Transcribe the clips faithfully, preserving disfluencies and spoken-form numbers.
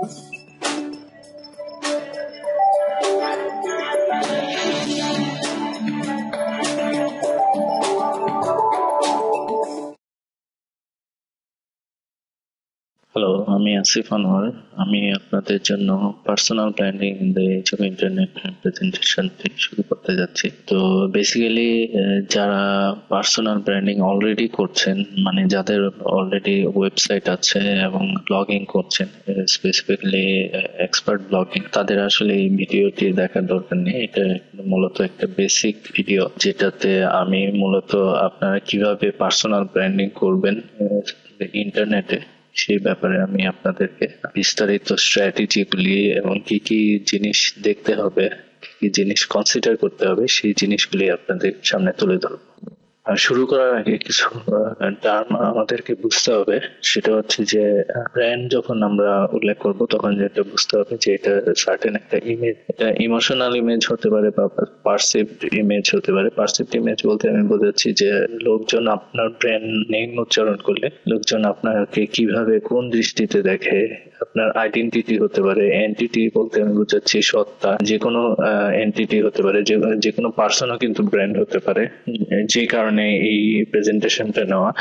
Hello, আমি আসিফ আনোয়ার। আমি আপনাদের জন্য personal branding in the age of internet presentation থেকে শুরু করতে যাচ্ছি। তো বেসিক্যালি যারা পার্সোনাল ব্র্যান্ডিং অলরেডি করছেন, মানে যাদের অলরেডি ওয়েবসাইট আছে এবং ব্লগিং করছেন, স্পেসিফিক্যালি এক্সপার্ট ব্লগিং, তাদের আসলে এই ভিডিওটি দেখার দরকার নেই। এটা মূলত একটা বেসিক ভিডিও, যেটাতে আমি মূলত আপনারা কিভাবে পার্সোনাল ব্র্যান্ডিং করবেন ইন্টারনেটে সেই ব্যাপারে আমি আপনাদেরকে বিস্তারিত স্ট্র্যাটেজি গুলি এবং কি কি জিনিস দেখতে হবে, কি কি জিনিস কনসিডার করতে হবে, সেই জিনিসগুলি আপনাদের সামনে তুলে ধরবো। আর শুরু করার আগে কিছু টার্ম আমাদেরকে বুঝতে হবে। সেটা হচ্ছে যে ব্র্যান্ড যখন আমরা উল্লেখ করব, তখন যেটা বুঝতে হবে যে এটা সার্টেন একটা ইমেজ, এটা ইমোশনাল ইমেজ হতে পারে বা পারসিভড ইমেজ হতে পারে। পারসিভড ইমেজ বলতে আমি বোঝাচ্ছি যে লোকজন আপনার ব্র্যান্ড নেম উচ্চারণ করলে লোকজন আপনাকে কিভাবে, কোন দৃষ্টিতে দেখে, আপনার আইডেন্টিটি হতে পারে। এন্টিটি বলতে আমি বোঝাচ্ছি সত্তা, যে কোনো এন্টিটি হতে পারে, যে কোনো পার্সনও কিন্তু ব্র্যান্ড হতে পারে। যে কারণে এই প্রেজেন্টেশনটা নেওয়া।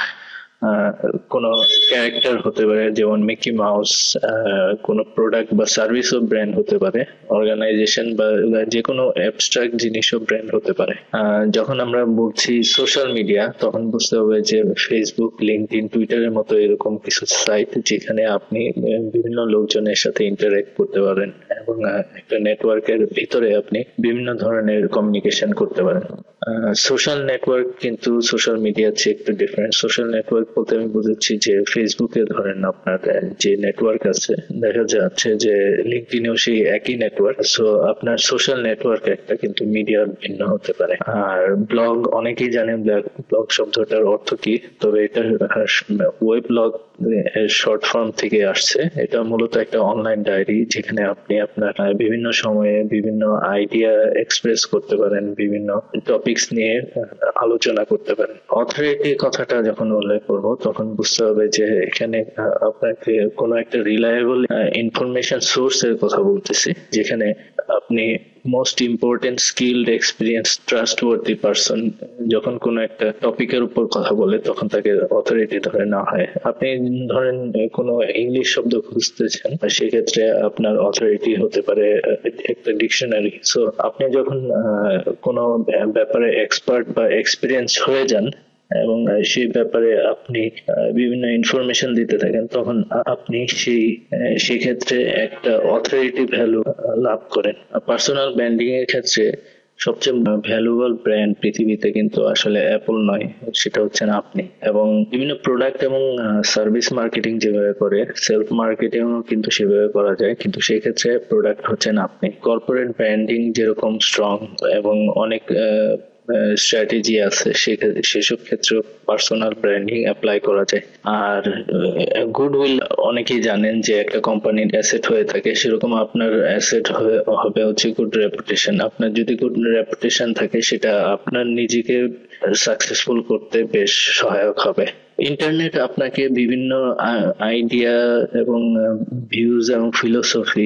কোনো ক্যারেক্টার হতে পারে, যেমন মিকি মাউস, কোনো প্রোডাক্ট বা সার্ভিসও ব্র্যান্ড হতে পারে, অর্গানাইজেশন বা যে কোনো অ্যাবস্ট্রাক্ট জিনিসও ব্র্যান্ড হতে পারে। যখন আমরা বলছি সোশ্যাল মিডিয়া, তখন বুঝতে হবে যে ফেসবুক, লিঙ্কডইন, টুইটারের মতো এরকম কিছু সাইট যেখানে আপনি বিভিন্ন লোকজনের সাথে ইন্টারঅ্যাক্ট করতে পারেন এবং একটা নেটওয়ার্কের ভিতরে আপনি বিভিন্ন ধরনের কমিউনিকেশন করতে পারেন। সোশ্যাল নেটওয়ার্ক কিন্তু সোশ্যাল মিডিয়ার চেয়ে একটু ডিফারেন্ট। সোশ্যাল নেটওয়ার্ক বলতে আমি বুঝাচ্ছি যে ফেসবুকে ধরেন আপনার যে নেটওয়ার্ক আছে, দেখা যাচ্ছে যে লিঙ্কডইনেও সেই একই নেটওয়ার্ক। সো আপনার সোশ্যাল নেটওয়ার্ক একটা, কিন্তু মিডিয়া ভিন্ন হতে পারে। আর ব্লগ, অনেকেই জানেন ব্লগ শব্দটার অর্থ কি, তবে এটা ওয়েব ব্লগ শর্ট ফর্ম থেকে আসছে। এটা মূলত একটা অনলাইন ডায়েরি, যেখানে আপনি আপনার বিভিন্ন সময়ে বিভিন্ন আইডিয়া এক্সপ্রেস করতে পারেন, বিভিন্ন টপিকস নিয়ে আলোচনা করতে পারেন। অথরিটি কথাটা যখন উল্লেখ করব, তখন বুঝতে হবে যে এখানে আপনাকে কোনো একটা রিলায়েবল ইনফরমেশন সোর্স এর কথা বলতেছি, যেখানে আপনি most important skilled, experience, trustworthy person যখন কোনো একটা টপিকের উপর কথা বলে, তখন তাকে অথরিটি ধরে নেওয়া হয়। আপনি ধরেন কোনো ইংলিশ শব্দ খুঁজতেছেন, সেক্ষেত্রে আপনার অথরিটি হতে পারে একটা ডিকশনারি। সো আপনি যখন কোনো ব্যাপারে এক্সপার্ট বা এক্সপিরিয়েন্স হয়ে যান এবং সেই ব্যাপারে আপনি বিভিন্ন ইনফরমেশন দিতে থাকেন, তখন আপনি সেই সেক্ষেত্রে একটা অথরিটি ভ্যালু লাভ করেন। পার্সোনাল ব্র্যান্ডিং এর ক্ষেত্রে সবচেয়ে ভ্যালুয়েবল ব্র্যান্ড পৃথিবীতে কিন্তু আসলে অ্যাপল নয়, সেটা হচ্ছেন আপনি। এবং বিভিন্ন প্রোডাক্ট এবং সার্ভিস মার্কেটিং যেভাবে করে, সেলফ মার্কেটিং কিন্তু সেভাবে করা যায়, কিন্তু সেই ক্ষেত্রে প্রোডাক্ট হচ্ছেন আপনি। কর্পোরেট ব্র্যান্ডিং যেরকম স্ট্রং এবং অনেক স্ট্র্যাটেজি আছে, সেসব ক্ষেত্রে পার্সোনাল ব্র্যান্ডিং অ্যাপ্লাই করা যায়। আর গুডউইল অনেকেই জানেন যে একটা কোম্পানির অ্যাসেট হয়ে থাকে, সেরকম আপনার অ্যাসেট হবে হচ্ছে গুড রেপুটেশন। আপনার যদি গুড রেপুটেশন থাকে, সেটা আপনার নিজেকে সাকসেসফুল করতে বেশ সহায়ক হবে। ইন্টারনেট আপনাকে বিভিন্ন আইডিয়া এবং ভিউজ এবং ফিলোসফি,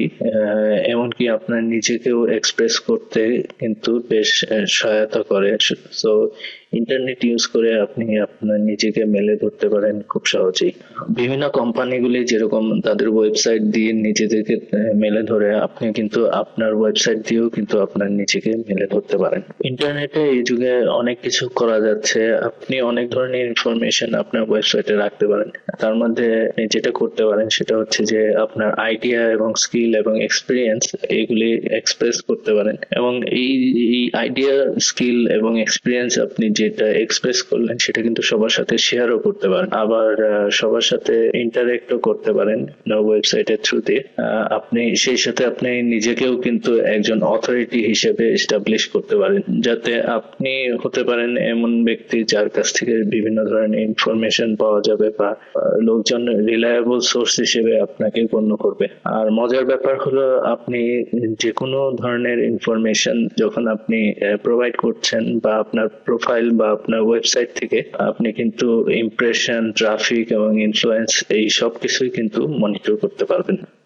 এমনকি আপনার নিজেকেও এক্সপ্রেস করতে কিন্তু বেশ সহায়তা করে। সো ইন্টারনেট ইউজ করে আপনি আপনার নিজেকে মেলে ধরতে পারেন খুব সহজেই। বিভিন্ন কোম্পানিগুলি যেরকম তাদের ওয়েবসাইট দিয়ে নিজেদেরকে মেলে ধরে, আপনি কিন্তু আপনার ওয়েবসাইট দিয়েও কিন্তু আপনার নিজেকে মেলে ধরতে পারেন। ইন্টারনেটে এই যুগে অনেক কিছু করা যাচ্ছে। আপনি অনেক ধরনের ইনফরমেশন আপনার ওয়েবসাইটে রাখতে পারেন। তার মধ্যে যেটা করতে পারেন সেটা হচ্ছে যে আপনার আইডিয়া এবং স্কিল এবং এক্সপিরিয়েন্স, এগুলি এক্সপ্রেস করতে পারেন। এবং এই আইডিয়া, স্কিল এবং এক্সপিরিয়েন্স আপনি যেটা এক্সপ্রেস করলেন, সেটা কিন্তু সবার সাথে শেয়ারও করতে পারেন, আবার সবার সাথে ইন্টারেক্টও করতে পারেন ওয়েবসাইটের থ্রু দিয়ে। আপনি সেই সাথে আপনি নিজেকেও কিন্তু একজন অথরিটি হিসেবে এস্টাবলিশ করতে পারেন, যাতে আপনি হতে পারেন এমন ব্যক্তি যার কাছ থেকে বিভিন্ন ধরনের ইনফরমেশন পাওয়া যাবে বা লোকজন রিলায়েবল সোর্স হিসেবে আপনাকে গণ্য করবে। আর মজার ব্যাপার হলো, আপনি যে কোনো ধরনের ইনফরমেশন যখন আপনি প্রোভাইড করছেন বা আপনার প্রোফাইল বা আপনার ওয়েবসাইট থেকে, আপনি কিন্তু ইমপ্রেশন, ট্রাফিক এবং ইনফ্লুয়েন্স, এই সব কিছুই কিন্তু মনিটর করতে পারবেন।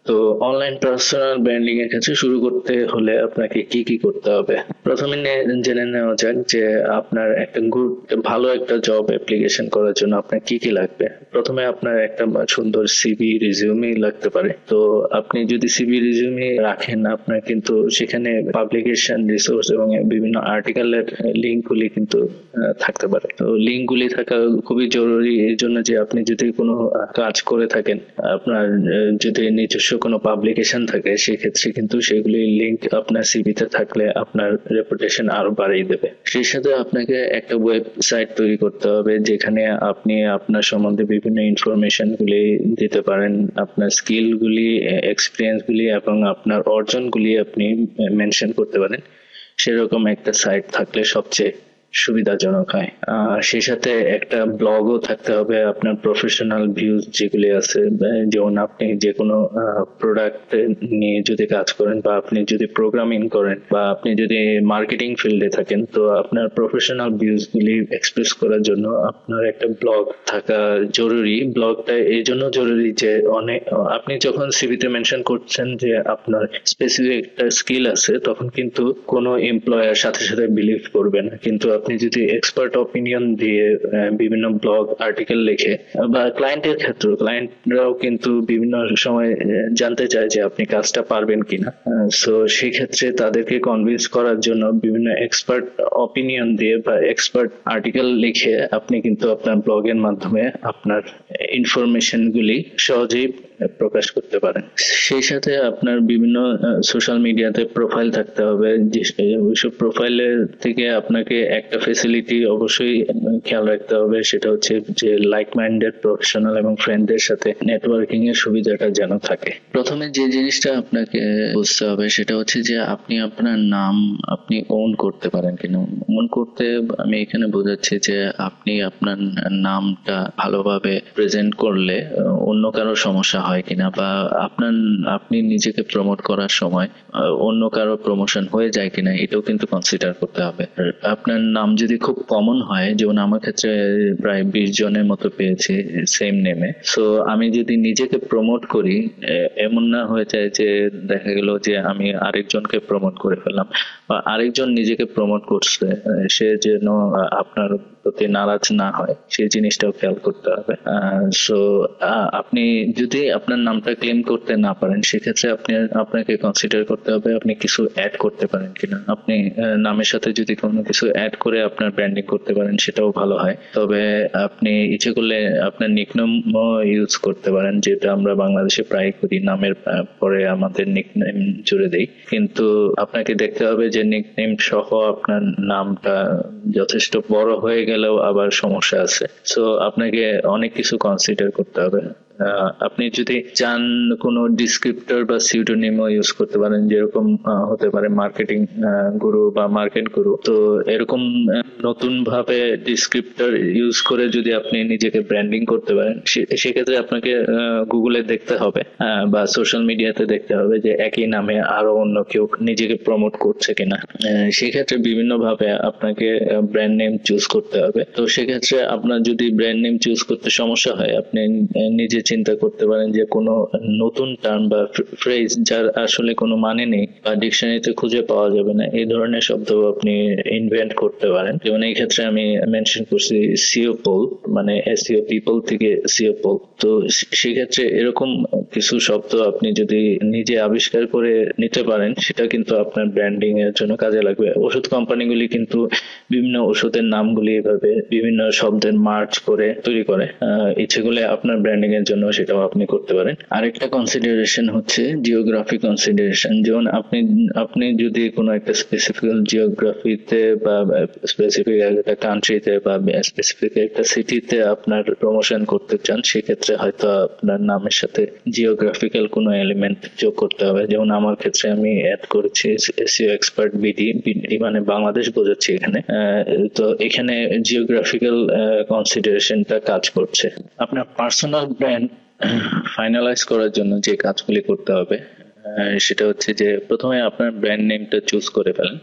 তো অনলাইন পার্সোনাল ব্র্যান্ডিং এর কাছে শুরু করতে হলে আপনাকে কি কি করতে হবে? প্রথমে নে- জেনে নেওয়া যাক যে আপনার একটা গুড ভালো একটা জব অ্যাপ্লিকেশন করার জন্য আপনার কি কি লাগবে। প্রথমে আপনার একটা সুন্দর সিভি রিজিউমি লাগতে পারে। তো আপনি যদি সিভি রিজিউমি রাখেন, আপনার কিন্তু সেখানে পাবলিকেশন রিসোর্স এবং বিভিন্ন আর্টিকেলের লিঙ্ক গুলি কিন্তু আহ, থাকতে পারে। তো লিঙ্ক গুলি থাকা খুবই জরুরি এই জন্য যে আপনি যদি কোনো আহ, কাজ করে থাকেন, আপনার আহ, যদি নিজস্ব কোনো পাবলিকেশন থাকে, সেক্ষেত্রে কিন্তু সেগুলি লিঙ্ক আপনার সিভিতে থাকলে আপনার রেপুটেশন আরো বাড়িয়ে দেবে। সেই সাথে আপনাকে একটা ওয়েবসাইট তৈরি করতে হবে যেখানে আপনি আপনার সম্বন্ধে বিভিন্ন ইনফরমেশন গুলি দিতে পারেন, আপনার স্কিল গুলি, এক্সপিরিয়েন্স গুলি এবং আপনার অর্জনগুলি আপনি মেনশন করতে পারেন। সেরকম একটা সাইট থাকলে সবচেয়ে সুবিধাজনক হয়। আর সেই সাথে একটা ব্লগও থাকতে হবে, আপনার প্রফেশনাল ভিউজ যেগুলি আছে, বা- যেমন আপনি যে কোনো প্রোডাক্ট নিয়ে যদি কাজ করেন, বা আপনি যদি প্রোগ্রামিং করেন, বা আপনি যদি মার্কেটিং ফিল্ডে থাকেন, তো আপনার প্রফেশনাল ভিউজ গুলি এক্সপ্রেস করার জন্য আপনার একটা ব্লগ থাকা জরুরি। ব্লগটা এই জন্য জরুরি যে অনেক আপনি যখন সিভিতে মেনশন করছেন যে আপনার স্পেসিফিক একটা স্কিল আছে, তখন কিন্তু কোনো এমপ্লয়ার সাথে সাথে বিলিভ করবে না। কিন্তু আপনি যদি এক্সপার্ট অপিনিয়ন দিয়ে আহ, বিভিন্ন ব্লগ আর্টিকেল লিখে, বা ক্লায়েন্টের ক্ষেত্রে ক্লায়েন্টরাও কিন্তু বিভিন্ন সময় আহ, জানতে চায় যে আপনি কাজটা পারবেন কিনা। সো সেই ক্ষেত্রে তাদেরকে কনভিন্স করার জন্য বিভিন্ন এক্সপার্ট অপিনিয়ন দিয়ে বা এক্সপার্ট আর্টিকেল লিখে আপনি কিন্তু আপনার ব্লগের মাধ্যমে আপনার ইনফরমেশন গুলি সহজেই প্রকাশ করতে পারেন। সেই সাথে আপনার বিভিন্ন সোশ্যাল মিডিয়াতে প্রোফাইল থাকতে হবে। যে ওইসব প্রোফাইলের থেকে আপনাকে একটা ফেসিলিটি অবশ্যই খেয়াল রাখতে হবে, সেটা হচ্ছে যে লাইক মাইন্ডেড প্রফেশনাল এবং ফ্রেন্ডদের সাথে নেটওয়ার্কিং এর সুবিধাটা যেন থাকে। প্রথমে যে জিনিসটা আপনাকে বুঝতে হবে সেটা হচ্ছে যে আপনি আপনার নাম আপনি ওন করতে পারেন কিনা। ওন করতে আমি এখানে বোঝাচ্ছি যে আপনি আপনার নামটা ভালোভাবে প্রেজেন্ট করলে আহ, অন্য কারো সমস্যা হয় কিনা, বা আপনার আপনি নিজেকে প্রমোট করার সময় আহ, অন্য কারো প্রমোশন হয়ে যায় কিনা, এটাও কিন্তু কনসিডার করতে হবে। আর আপনার নাম যদি খুব কমন হয়, যেমন আমার ক্ষেত্রে প্রায় বিশ জনের মতো পেয়েছি সেম নেমে, সো আমি যদি নিজেকে প্রমোট করি, এ- এমন না হয়ে যায় যে দেখা গেল যে আমি আরেকজনকে প্রমোট করে ফেললাম, বা আরেকজন নিজেকে প্রমোট করছে, আহ, সে যেন আহ, আপনার প্রতি নারাজ না হয়, সেই জিনিসটাও খেয়াল করতে হবে। সো আপনি যদি আপনার নামটা ক্লেম করতে না পারেন, সেক্ষেত্রে আপনি আপনাকে কনসিডার করতে হবে আপনি কিছু অ্যাড করতে পারেন কিনা। আপনি আহ, নামের সাথে যদি কোনো কিছু অ্যাড করে আপনার ব্র্যান্ডিং করতে পারেন, সেটাও ভালো হয়। তবে আপনি ইচ্ছে করলে আপনার নিকনেম ইউজ করতে পারেন, যেটা আমরা বাংলাদেশে প্রায় করি, নামের আহ, পরে আমাদের নিকনেম জুড়ে দেই। কিন্তু আপনাকে দেখতে হবে যে নিকনেম সহ আপনার নামটা যথেষ্ট বড় হয়ে গেলেও আবার সমস্যা আছে। সো আপনাকে অনেক কিছু কনসিডার করতে হবে। আহ, আপনি যদি চান কোনো ডিসক্রিপ্টর বা সিউডোনিমও ইউজ করতে পারেন, যেরকম আহ, হতে পারে মার্কেটিং গুরু বা মার্কেট গুরু। তো এরকম নতুন ভাবে ডিসক্রিপ্টর ইউজ করে যদি আপনি নিজেকে ব্র্যান্ডিং করতে পারেন, সে- সেক্ষেত্রে আপনাকে গুগলে দেখতে হবে আহ, বা সোশ্যাল মিডিয়াতে দেখতে হবে যে একই নামে আরো অন্য কেউ নিজেকে প্রমোট করছে কিনা। আহ, সেক্ষেত্রে বিভিন্ন ভাবে আপনাকে ব্র্যান্ড নেম চুজ করতে হবে। তো সেক্ষেত্রে আপনার যদি ব্র্যান্ড নেম চুজ করতে সমস্যা হয়, আপনি আহ, নিজে চিন্তা করতে পারেন যে কোনো নতুন টার্ম বা ফ্রেজ যার আসলে কোনো মানে নেই বা ডিকশনারিতে খুঁজে পাওয়া যাবে না, এই ধরনের শব্দ আপনি ইনভেন্ট করতে পারেন। যেমন এই ক্ষেত্রে আমি মেনশন করছি সিও পোল, মানে এসইও পিপল থেকে সিও পোল। তো সে- সেক্ষেত্রে এরকম কিছু শব্দ আপনি যদি নিজে আবিষ্কার করে নিতে পারেন, সেটা কিন্তু আপনার ব্র্যান্ডিং এর জন্য কাজে লাগবে। ওষুধ কোম্পানিগুলি কিন্তু বিভিন্ন ওষুধের নামগুলি এভাবে বিভিন্ন শব্দের মার্চ করে তৈরি করে। আহ, ইচ্ছে করলে আপনার ব্র্যান্ডিং এর জন্য সেটাও আপনি করতে পারেন। আরেকটা কনসিডারেশন হচ্ছে জিওগ্রাফি কনসিডারেশন। যেমন আপনি আপনি যদি কোনো একটা স্পেসিফিক জিওগ্রাফিতে বা স্পেসিফিক একটা কান্ট্রিতে বা স্পেসিফিক একটা সিটিতে আপনার প্রমোশন করতে চান, সেক্ষেত্রে হয়তো আপনার নামের সাথে জিওগ্রাফিক্যাল কোনো এলিমেন্ট যোগ করতে হবে। যেমন আমার ক্ষেত্রে আমি অ্যাড করেছি এসইও এক্সপার্ট বিডি, বিডি মানে বাংলাদেশ বোঝাচ্ছি এখানে। আহ, তো এখানে জিওগ্রাফিক্যাল কনসিডারেশনটা কাজ করছে। আপনার পার্সোনাল ব্র্যান্ড ফাইনালাইজ করার জন্য যে কাজগুলি করতে হবে, আহ, সেটা হচ্ছে যে প্রথমে আপনার ব্র্যান্ড নেমটা চুজ করে ফেলেন।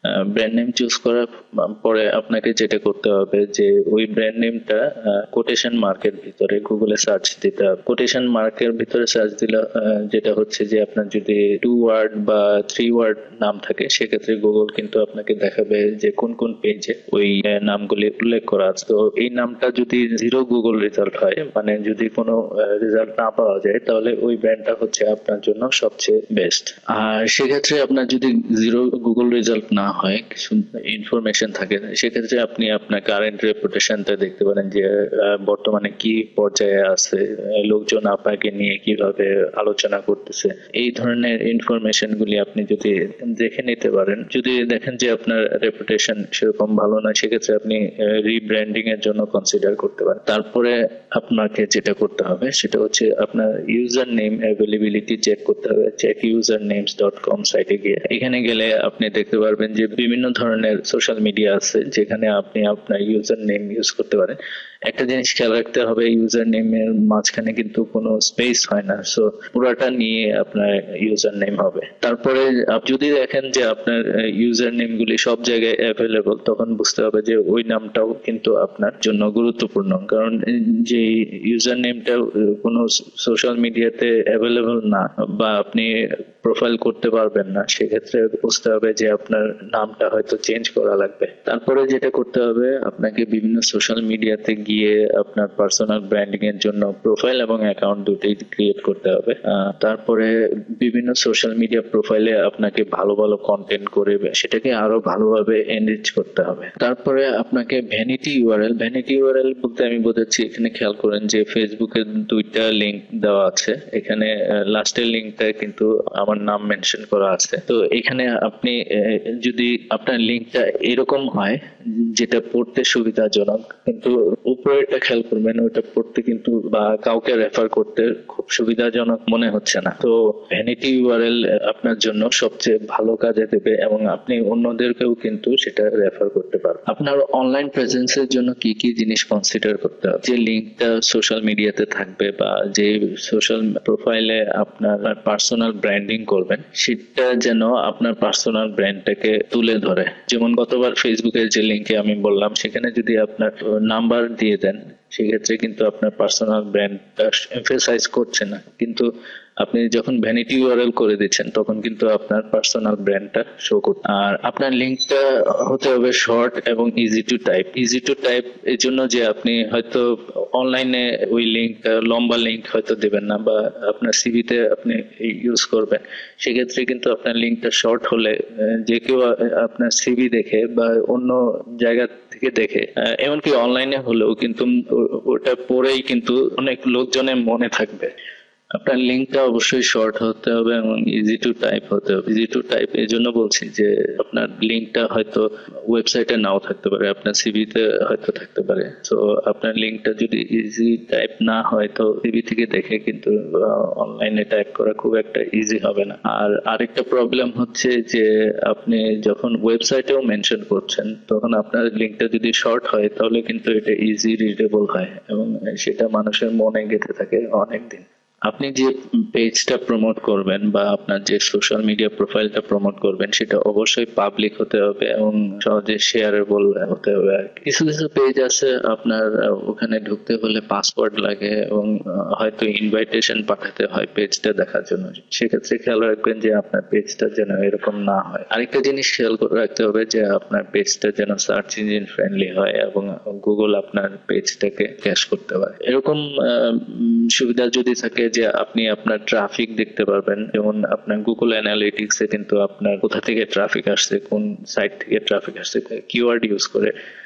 ব্র্যান্ড নেম চুজ করার পরে আপনাকে যেটা করতে হবে যে ওই ব্র্যান্ড নেমটা কোটেশন মার্কের ভিতরে গুগলে সার্চ দিতে হবে। কোটেশন মার্কের ভিতরে সার্চ দিলে আহ, যেটা হচ্ছে যে আপনার যদি টু ওয়ার্ড বা থ্রি ওয়ার্ড নাম থাকে সেক্ষেত্রে গুগল কিন্তু আপনাকে দেখাবে যে কোন কোন পেজে ওই আহ, নামগুলি উল্লেখ করা আছে। তো এই নামটা যদি জিরো গুগল রেজাল্ট হয়, মানে যদি কোনো রেজাল্ট না পাওয়া যায়, তাহলে ওই ব্র্যান্ডটা হচ্ছে আপনার জন্য সবচেয়ে বেস্ট। আর সেক্ষেত্রে আপনার যদি জিরো গুগল রেজাল্ট না হয়, কিছু ইনফরমেশন থাকে, সেক্ষেত্রে আপনি আপনার কারেন্ট রেপুটেশনটা দেখতে পারেন যে আহ, বর্তমানে কি পর্যায়ে আছে, আহ, লোকজন আপনাকে নিয়ে কিভাবে আলোচনা করতেছে, এই ধরনের ইনফরমেশন গুলি আপনি যদি দেখে নিতে পারেন। যদি দেখেন যে আপনার রেপুটেশন সেরকম ভালো নয়, সেক্ষেত্রে আপনি রিব্র্যান্ডিং এর জন্য কনসিডার করতে পারেন। তারপরে আপনাকে যেটা করতে হবে সেটা হচ্ছে আপনার ইউজার নেম অ্যাভেলেবিলিটি চেক করতে হবে। Check user names dot com সাইটে গিয়ে, এখানে গেলে আপনি দেখতে পারবেন যে বিভিন্ন ধরনের সোশ্যাল মিডিয়া আছে যেখানে আপনি আপনার ইউজার নেম ইউজ করতে পারেন। একটা জিনিস খেয়াল রাখতে হবে, ইউজার নেমের মাঝখানে কিন্তু কোনো স্পেস হয় না, সো পুরাটা নিয়ে আপনার ইউজার নেম হবে। তারপরে আপ- যদি দেখেন যে আপনার ইউজার নেম গুলি সব জায়গায় অ্যাভেলেবল, তখন বুঝতে হবে যে ওই নামটাও কিন্তু আপনার জন্য গুরুত্বপূর্ণ। কারণ এই যে ইউজার নেমটা কোনো সোশ্যাল মিডিয়াতে অ্যাভেলেবল না বা আপনি প্রোফাইল করতে পারবেন না, সেক্ষেত্রে বুঝতে হবে যে আপনার নামটা হয়তো চেঞ্জ করা লাগবে। তারপরে যেটা করতে হবে, আপনাকে বিভিন্ন সোশ্যাল মিডিয়াতে গিয়ে আপনার পার্সোনাল ব্র্যান্ডিং এর জন্য প্রোফাইল এবং অ্যাকাউন্ট দুটোই ক্রিয়েট করতে হবে। আহ, তারপরে বিভিন্ন সোশ্যাল মিডিয়া প্রোফাইলে আপনাকে ভালো ভালো কন্টেন্ট করে সেটাকে আরো ভালোভাবে এনরিচ করতে হবে। তারপরে আপনাকে ভ্যানিটি ইউআরএল, ভ্যানিটি ইউআরএল বলতে আমি বোঝাচ্ছি, এখানে খেয়াল করেন যে ফেসবুকের দুইটা লিংক দেওয়া আছে, এখানে লাস্টের লিঙ্কটা কিন্তু আমার নাম মেনশন করা আছে। তো এখানে আপনি আহ, যদি আপনার লিঙ্কটা এরকম হয় যেটা পড়তে সুবিধাজনক, কিন্তু উপরেরটা খেয়াল করবেন ওটা পড়তে কিন্তু বা কাউকে রেফার করতে খুব সুবিধাজনক মনে হচ্ছে না, তো ভ্যানিটি ইউআরএল আপনার জন্য সবচেয়ে ভালো কাজে দেবে এবং আপনি অন্যদেরকেও কিন্তু সেটা রেফার করতে পারবেন। আপনার অনলাইন প্রেজেন্সের জন্য কি কি জিনিস কনসিডার করতে হবে, যে লিঙ্কটা সোশ্যাল মিডিয়াতে থাকবে বা যে সোশ্যাল প্রোফাইলে আপনার পার্সোনাল ব্র্যান্ডিং করবেন সেটা যেন আপনার পার্সোনাল ব্র্যান্ডটাকে তুলে ধরে। যেমন গতবার ফেসবুকের যে লিঙ্কে আমি বললাম, সেখানে যদি আপনার নাম্বার দিয়ে দেন সেক্ষেত্রে কিন্তু আপনার পার্সোনাল ব্র্যান্ডটা এমফেসাইজ করছে না, কিন্তু আপনি যখন ভ্যানিটি ইউআরএল করে দিচ্ছেন তখন কিন্তু আপনার পার্সোনাল ব্র্যান্ডটা শো করবে। আর আপনার লিঙ্কটা হতে হবে শর্ট এবং easy to type. Easy to type এর জন্য যে আপনি হয়তো অনলাইনে ওই লিঙ্ক, লম্বা লিঙ্ক হয়তো দেবেন না বা আপনার সিভিতে আপনি ইউজ করবেন, সেক্ষেত্রে কিন্তু আপনার লিঙ্কটা শর্ট হলে আহ, যে কেউ আহ, আপনার সিভি দেখে বা অন্য জায়গা থেকে দেখে, আহ, এমনকি অনলাইনে হলেও কিন্তু ও- ওটা পড়েই কিন্তু অনেক লোকজনের মনে থাকবে। আপনার লিঙ্কটা অবশ্যই শর্ট হতে হবে এবং ইজি টু টাইপ হতে হবে। ইজি টু টাইপ এই জন্য বলছি যে আপনার লিঙ্কটা হয়তো ওয়েবসাইটে নাও থাকতে পারে, আপনার সিভিতে হয়তো থাকতে পারে, তো আপনার লিঙ্কটা যদি ইজি টাইপ না হয় তো সিভি থেকে দেখে কিন্তু অনলাইনে টাইপ করা খুব একটা ইজি হবে না। আর আরেকটা প্রবলেম হচ্ছে যে আপনি যখন ওয়েবসাইটেও মেনশন করছেন তখন আপনার লিঙ্কটা যদি শর্ট হয় তাহলে কিন্তু এটা ইজি রিডেবল হয় এবং সেটা মানুষের মনে গেঁথে থাকে অনেক দিন। আপনি যে পেজটা প্রমোট করবেন বা আপনার যে সোশ্যাল মিডিয়া প্রোফাইলটা প্রমোট করবেন সেটা অবশ্যই পাবলিক হতে হবে এবং সহজে শেয়ারেবল হতে হবে। আর কিছু কিছু পেজ আছে আপনার আহ, ওখানে ঢুকতে হলে পাসওয়ার্ড লাগে এবং আহ, হয়তো ইনভাইটেশন পাঠাতে হয় পেজটা দেখার জন্য, সেক্ষেত্রে খেয়াল রাখবেন যে আপনার পেজটা যেন এরকম না হয়। আরেকটা জিনিস খেয়াল করে রাখতে হবে যে আপনার পেজটা যেন সার্চ ইঞ্জিন ফ্রেন্ডলি হয় এবং গুগল আপনার পেজটাকে ক্যাশ করতে পারে। এরকম আহ, উম, সুবিধা যদি থাকে যে আপনি আপনার ট্রাফিক দেখতে পারবেন, যেমন আপনার গুগল অ্যানালিটিক্স এ কিন্তু আপনার কোথা থেকে ট্রাফিক আসছে, কোন সাইট থেকে ট্রাফিক আসছে, কিওয়ার্ড ইউজ করে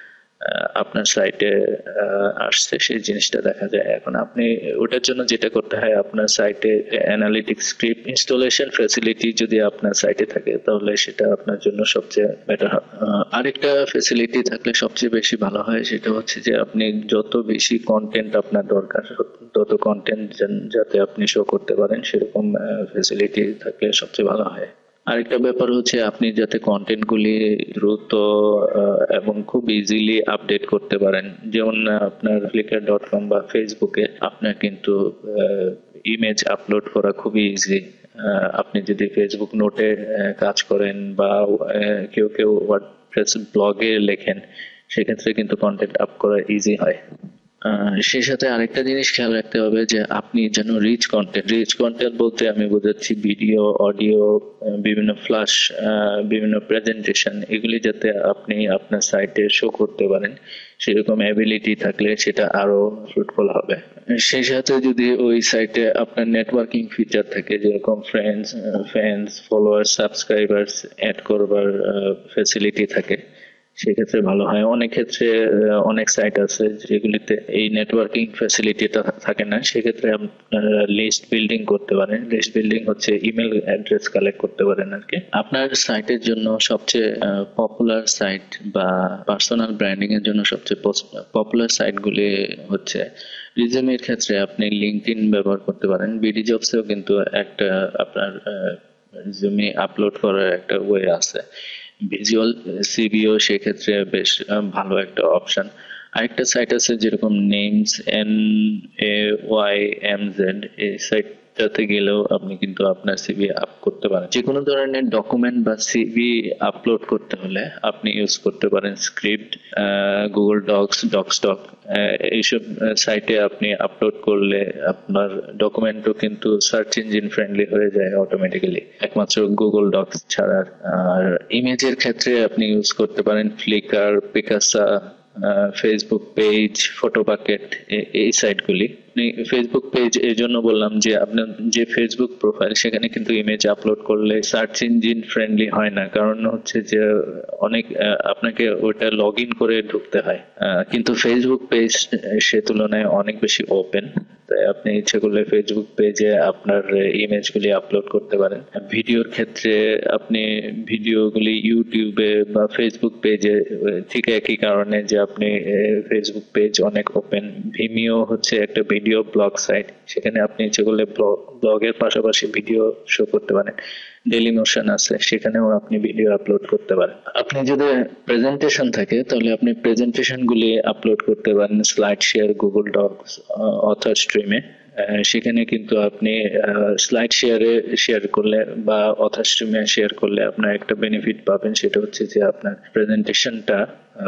আহ, আপনার সাইটে আসছে সেই জিনিসটা দেখা যায়। এখন আপনি ওটার জন্য যেটা করতে হয়, আপনার সাইটে অ্যানালিটিক্স স্ক্রিপ্ট ইনস্টলেশন ফ্যাসিলিটি যদি আপনার সাইটে থাকে তাহলে সেটা আপনার জন্য সবচেয়ে বেটার হয়। আহ, আরেকটা ফ্যাসিলিটি থাকলে সবচেয়ে বেশি ভালো হয়, সেটা হচ্ছে যে আপনি যত বেশি কন্টেন্ট আপনার দরকার তত কন্টেন্ট যাতে আপনি শো করতে পারেন সেরকম ফ্যাসিলিটি থাকলে সবচেয়ে ভালো হয়। আরেকটা ব্যাপার হচ্ছে আপনি যাতে কন্টেন্ট গুলি দ্রুত আহ, এবং খুব ইজিলি আপডেট করতে পারেন। যেমন আহ, আপনার ফ্লিকার ডট কম বা ফেসবুকে আপনার কিন্তু ইমেজ আপলোড করা খুবই ইজি। আহ, আপনি যদি ফেসবুক নোটে আহ, কাজ করেন বা আহ, কেউ কেউ ওয়ার্ডপ্রেস ব্লগে লেখেন, সেক্ষেত্রে কিন্তু কন্টেন্ট আপ করা ইজি হয়। আহ, সেই সাথে আরেকটা জিনিস খেয়াল রাখতে হবে যে আপনি যেন রিচ কন্টেন্ট রিচ কন্টেন্ট বলতে আমি বোঝাচ্ছি ভিডিও, অডিও, বিভিন্ন ফ্ল্যাশ, বিভিন্ন প্রেজেন্টেশন, এগুলি যাতে আপনি আপনার সাইটে শো করতে পারেন, সেরকম অ্যাবিলিটি থাকলে সেটা আরো ফ্রুটফুল হবে। সেই সাথে যদি ওই সাইটে আপনার নেটওয়ার্কিং ফিচার থাকে, যেরকম friends, fans, follower, subscribers add করবার ফ্যাসিলিটি থাকে, সেক্ষেত্রে ভালো হয়। অনেক ক্ষেত্রে আহ, অনেক সাইট আছে যেগুলিতে এই নেটওয়ার্কিং ফ্যাসিলিটিটা থাকে না, সেক্ষেত্রে আপনারা লিস্ট বিল্ডিং করতে পারেন। লিস্ট বিল্ডিং হচ্ছে ইমেল অ্যাড্রেস কালেক্ট করতে পারেন আর কি। আপনার সাইটের জন্য সবচেয়ে পপুলার সাইট বা পার্সোনাল ব্র্যান্ডিং এর জন্য সবচেয়ে পপুলার সাইটগুলি হচ্ছে, রিজুমের ক্ষেত্রে আপনি লিঙ্কডইন ব্যবহার করতে পারেন। বিডি জবসেও কিন্তু একটা আপনার রিজুমে আপলোড করার একটা ওয়ে আছে। ভিজুয়াল সিভিও সেক্ষেত্রে বেশ আহ, ভালো একটা অপশন। আরেকটা সাইট আছে যেরকম names, N A Y M Z, এই সাইটটাতে গেলেও আপনি কিন্তু আপনার সিভি আপ করতে পারেন। যে কোনো ধরনের ডকুমেন্ট বা সিভি আপলোড করতে হলে আপনি ইউজ করতে পারেন স্ক্রিপ্ট, গুগল ডক্স, ডক্সটক, এইসব সাইটে আপনি আপলোড করলে আপনার ডকুমেন্টও কিন্তু সার্চ ইঞ্জিন ফ্রেন্ডলি হয়ে যায় অটোমেটিক্যালি, একমাত্র গুগল ডক্স ছাড়া। আর ইমেজের ক্ষেত্রে আপনি ইউজ করতে পারেন Flickr, Picasa, Facebook page, photo bucket, এই সাইটগুলি। ফেসবুক পেজ এই জন্য বললাম যে আপনার যে ফেসবুক প্রোফাইল, সেখানে কিন্তু ইমেজ আপলোড করলে সার্চ ইঞ্জিন ফ্রেন্ডলি হয় না, কারণ হচ্ছে যে অনেক আহ, আপনাকে ওটা লগ ইন করে ঢুকতে হয়। আহ, কিন্তু ফেসবুক পেজ সে তুলনায় অনেক বেশি ওপেন, তাই আপনি ইচ্ছে করলে ফেসবুক পেজে আপনার ইমেজগুলি আপলোড করতে পারেন। ভিডিওর ক্ষেত্রে আপনি ভিডিওগুলি ইউটিউবে বা ফেসবুক পেজে, ঠিক একই কারণে যে আপনি ফেসবুক পেজ অনেক ওপেন। ভিমিও হচ্ছে একটা ভিডিও ব্লগ সাইট, সেখানে আপনি ইচ্ছে করলে ব্লগের পাশাপাশি ভিডিও শো করতে পারেন। ডেলি মোশন আছে, সেখানেও আপনি ভিডিও আপলোড করতে পারেন। আপনি যদি প্রেজেন্টেশন থাকে তাহলে আপনি প্রেজেন্টেশন গুলি আপলোড করতে পারেন slide share, Google docs, author স্ট্রিমে। সেখানে কিন্তু আপনি স্লাইড শেয়ারে শেয়ার করলে বা অথর স্ট্রিমে শেয়ার করলে আপনার একটা বেনিফিট পাবেন, সেটা হচ্ছে যে আপনার প্রেজেন্টেশনটা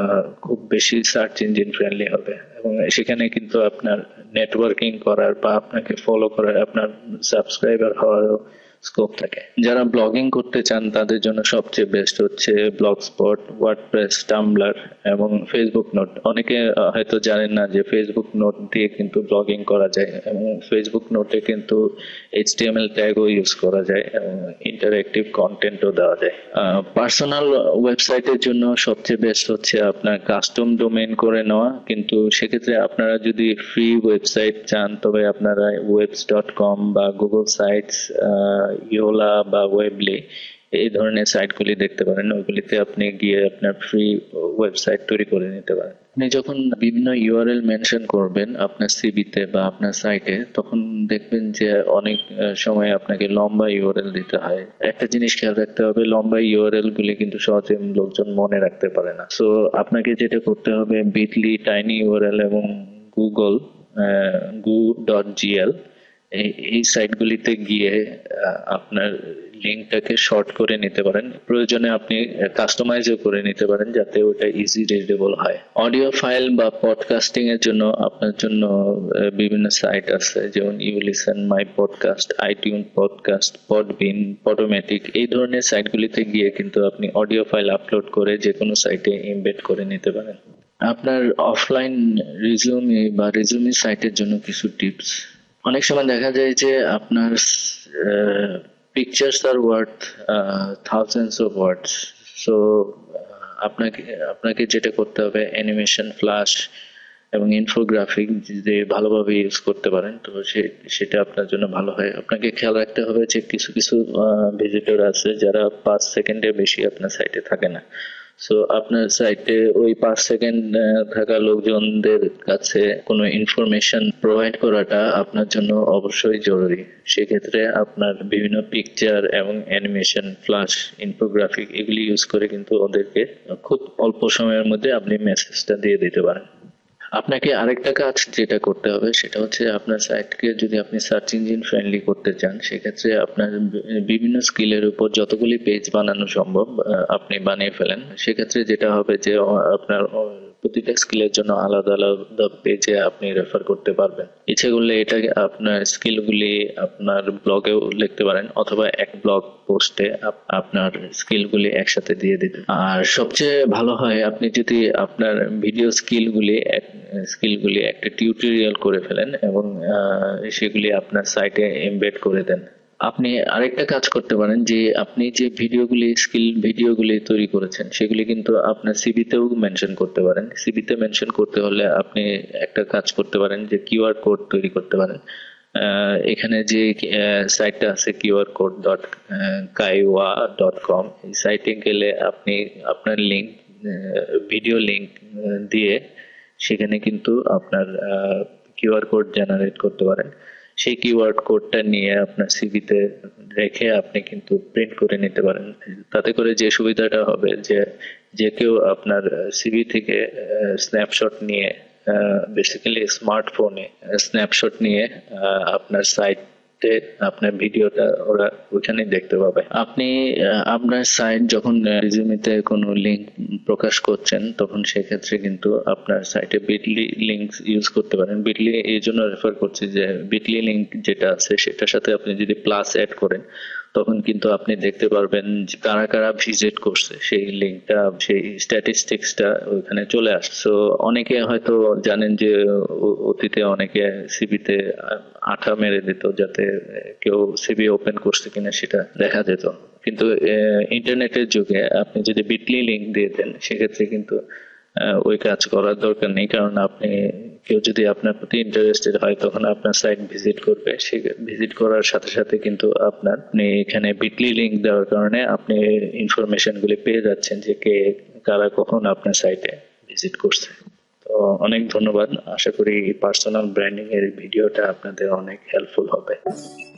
খুব বেশি সার্চ ইঞ্জিন ফ্রেন্ডলি হবে, এবং সেখানে কিন্তু আপনার নেটওয়ার্কিং করার বা আপনাকে ফলো করার, আপনার সাবস্ক্রাইবার হওয়ার স্কোপ থাকে। যারা ব্লগিং করতে চান তাদের জন্য সবচেয়ে বেস্ট হচ্ছে ব্লগস্পট, ওয়ার্ডপ্রেস, টাম্বলার এবং ফেসবুক নোট। অনেকে আহ, হয়তো জানেন না যে ফেসবুক নোট দিয়ে কিন্তু ব্লগিং করা যায়, এবং ফেসবুক নোটে কিন্তু এইচটিএমএল ট্যাগও ইউজ করা যায় এবং ইন্টারঅ্যাক্টিভ কন্টেন্টও দেওয়া যায়। পার্সোনাল ওয়েবসাইটের জন্য সবচেয়ে বেস্ট হচ্ছে আপনার কাস্টম ডোমেইন করে নেওয়া, কিন্তু সেক্ষেত্রে আপনারা যদি ফ্রি ওয়েবসাইট চান তবে আপনারা ওয়েবস ডট কম বা গুগল সাইটস, ইওলা বা ওয়েবলি, এই ধরনের সাইটগুলি দেখতে পারেন। ওইগুলিতে আপনি গিয়ে আপনার ফ্রি ওয়েবসাইট তৈরি করে নিতে পারেন। আপনি যখন বিভিন্ন ইউআরএল মেনশন করবেন আপনার সিভিতে বা আপনার সাইটে, তখন দেখবেন যে অনেক আহ, সময় আপনাকে লম্বা ইউআরএল দিতে হয়। একটা জিনিস খেয়াল রাখতে হবে, লম্বা ইউআরএল গুলি কিন্তু সহজে লোকজন মনে রাখতে পারে না। সো আপনাকে যেটা করতে হবে, বিটলি, টাইনি ইউআরএল এবং গুগল গু ডট জিএল, এই এই সাইটগুলিতে গিয়ে আহ, আপনার লিঙ্কটাকে শর্ট করে নিতে পারেন। প্রয়োজনে আপনি কাস্টমাইজও করে নিতে পারেন যাতে ওটা ইজি রিডেবল হয়। অডিও ফাইল বা পডকাস্টিং এর জন্য আপনার জন্য আহ, বিভিন্ন সাইট আছে, যেমন ইউলিসন, my podcast, iTune podcast, Podbean, Podomatic. এই ধরনের সাইটগুলিতে গিয়ে কিন্তু আপনি অডিও ফাইল আপলোড করে যে কোনো সাইটে এমবেড করে নিতে পারেন। আপনার অফলাইন রিজিউমি বা রিজিউমি সাইটের জন্য কিছু টিপস। অনেক সময় দেখা যায় যে আপনার pictures are worth thousands of words. So আপনাকে আপনাকে যেটা করতে হবে, অ্যানিমেশন, ফ্ল্যাশ এবং ইনফোগ্রাফিক যদি ভালোভাবে ইউজ করতে পারেন তো সে- সেটা আপনার জন্য ভালো হয়। আপনাকে খেয়াল রাখতে হবে যে কিছু কিছু ভিজিটর আছে যারা পাঁচ সেকেন্ডের বেশি আপনার সাইটে থাকে না। সো আপনার সাইটে ওই পাঁচ সেকেন্ড থাকা লোকজনদের কাছে কোনো ইনফরমেশন প্রোভাইড করাটা আপনার জন্য অবশ্যই জরুরি। সেক্ষেত্রে আপনার বিভিন্ন পিকচার এবং অ্যানিমেশন, ফ্ল্যাশ, ইনফোগ্রাফিক এগুলি ইউজ করে কিন্তু ওদেরকে খুব অল্প সময়ের মধ্যে আপনি মেসেজটা দিয়ে দিতে পারেন। আপনাকে আরেকটা কাজ যেটা করতে হবে সেটা হচ্ছে আপনার সাইটকে যদি আপনি সার্চ ইঞ্জিন ফ্রেন্ডলি করতে চান, সেক্ষেত্রে আপনার বি- বিভিন্ন স্কিলের উপর যতগুলি পেজ বানানো সম্ভব আহ, আপনি বানিয়ে ফেলেন। সেক্ষেত্রে যেটা হবে যে আহ, আপনার আহ, প্রতিটা স্কিলের জন্য আলাদা আলাদা পেজে আপনি রেফার করতে পারবেন। ইচ্ছে করলে এটাকে আপনার স্কিলগুলি আপনার ব্লগেও লিখতে পারেন, অথবা এক ব্লগ পোস্টে আপনার স্কিলগুলি একসাথে দিয়ে দিতে। আর সবচেয়ে ভালো হয় আপনি যদি আপনার ভিডিও স্কিলগুলি স্কিলগুলি একটা টিউটোরিয়াল করে ফেলেন এবং আহ, সেগুলি আপনার সাইটে এমবেড করে দেন। আপনি আরেকটা কাজ করতে পারেন যে আপনি যে ভিডিওগুলি স্কিল ভিডিওগুলি তৈরি করেছেন সেগুলি কিন্তু আপনার সিভিতেও মেনশন করতে পারেন। সিভিতে মেনশন করতে হলে আপনি একটা কাজ করতে পারেন যে কিউআর কোড তৈরি করতে পারেন। আহ, এখানে যে সাইটটা আছে QR code dot Kaywa dot com, এই সাইটে গেলে আপনি আপনার লিঙ্ক, ভিডিও লিঙ্ক দিয়ে সেখানে কিন্তু আপনার কিউআর কোড জেনারেট করতে পারেন। সেই কিওয়ার্ড কোডটা নিয়ে আপনার সিভিতে রেখে আপনি কিন্তু প্রিন্ট করে নিতে পারেন। তাতে করে যে সুবিধাটা হবে যে যে কেউ আপনার সিভি থেকে স্ন্যাপশট নিয়ে, বেসিক্যালি স্মার্টফোনে স্ন্যাপশট নিয়ে আহ, আপনার সাইটে আপনার ভিডিওটা ওরা ওইখানে দেখতে পাবে। আপনি আহ, আপনার সাইট যখন রিজিউমিতে কোনো লিঙ্ক প্রকাশ করছেন তখন সেক্ষেত্রে কিন্তু আপনার সাইটে বিটলি লিঙ্ক ইউজ করতে পারেন। বিটলি এই জন্য রেফার করছি যে বিটলি লিঙ্ক যেটা আছে সেটার সাথে আপনি যদি প্লাস অ্যাড করেন তখন কিন্তু আপনি দেখতে পারবেন যে কারা কারা ভিজিট করছে, সেই লিঙ্কটা, সেই স্ট্যাটিস্টিক্সটা ওইখানে চলে আসছে। তো অনেকে হয়তো জানেন যে অ- অতীতে অনেকে সিভিতে আঠা মেরে দিত যাতে কেউ সিভি ওপেন করছে কিনা সেটা দেখা যেত। কিন্তু ইন্টারনেটের যুগে আপনি যদি বিটলি লিঙ্ক দিয়ে দেন সেক্ষেত্রে কিন্তু আহ, ওই কাজ করার দরকার নেই, কারণ আপনি কেউ যদি আপনার প্রতি ইন্টারেস্টেড হয় তখন আপনার সাইট ভিজিট করবে। সে ভিজিট করার সাথে সাথে কিন্তু আপনার আপনি এখানে বিটলি লিঙ্ক দেওয়ার কারণে আপনি ইনফরমেশন গুলি পেয়ে যাচ্ছেন যে কে কারা কখন আপনার সাইটে ভিজিট করছে। তো অনেক ধন্যবাদ। আশা করি পার্সোনাল ব্র্যান্ডিং এর ভিডিওটা আপনাদের অনেক হেল্পফুল হবে।